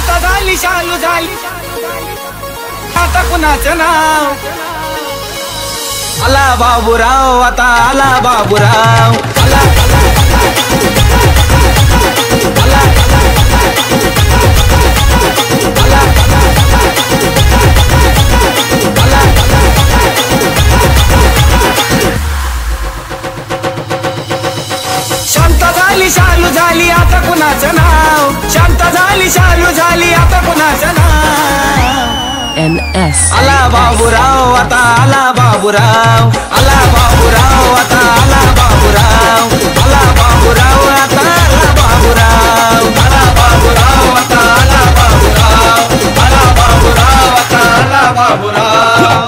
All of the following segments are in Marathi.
शांत झाली शालू झाली आता कुणाचं नाव आला बाबूराव आता आला बाबूराव शांत झाली शालू झाली आता कुणाचं नाव शांत झाली शालू झाली आता कुणाचं नाव NS आला बाबूराव आता आला बाबूराव आला बाबूराव आता आला बाबूराव आला बाबूराव आता आला बाबूराव आला बाबूराव आता आला बाबूराव आला बाबूराव आता आला बाबूराव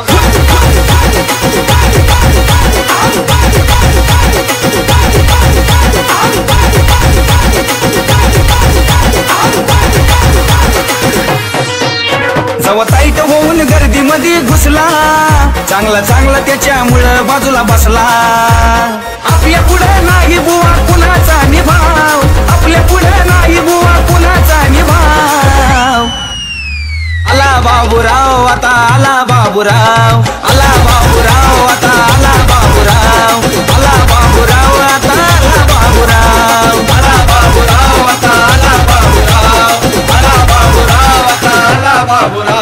जवा ताईट होऊन गर्दीमध्ये घुसला चांगला चांगला त्याच्यामुळं बाजूला बसला आपल्या पुढे नाही बुवा कुणाचा निभाव आपल्या पुढे नाही बुवा कुणाचा निभाव आला बाबूराव आता आला बाबूराव आला बाबूराव आता आला बाबूराव आला बाबूराव आता आला बाबूराव आला बाबूराव आता आला बाबूराव आला बाबूराव आता आला बाबूराव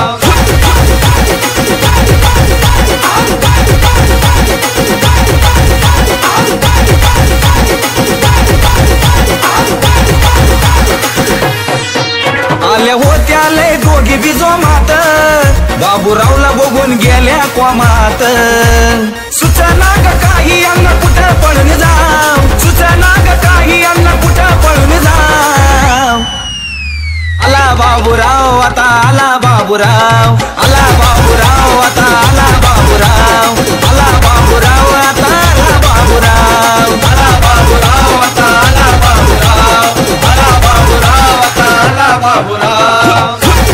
आल्या होत्या लय दोघी बिजो मात बाबूरावला बघून गेल्या कोमात सुचना ग काही अंग कुठं पळून जाव सुचना ग काही अंग कुठं पळून जाव आला बाबूराव आता आला बाबूराव आला बाबूराव आता आला बाबूराव आला बाबूराव आता आला बाबूराव आला बाबूराव आता आला बाबूराव आला बाबूराव आता आला बाबूराव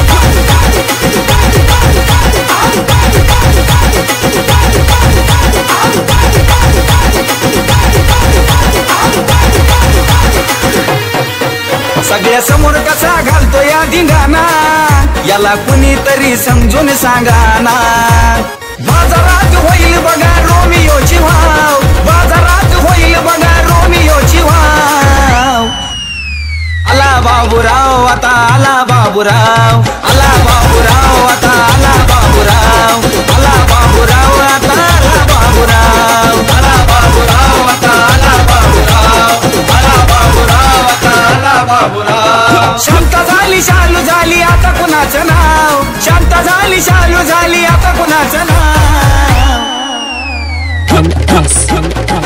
सगळ्या समोर कसा घालतो या धिंगाणा याला कुणीतरी समजून सांगाना बाजारात होईल बघा रोमियोची वाव बाजारात होईल बघा रोमियोची वाव आला बाबूराव आता आला बाबूराव आला बाबूराव आता आला बाबूराव आला बाबूराव आता आला बाबूराव आला बाबूराव आता आला बाबूराव आला बाबूराव आता आला बाबूराव शांत झाली शालू झाली आता कुणाचं नाव शांत झाली शालू झाली आता कुणाचं नाव NS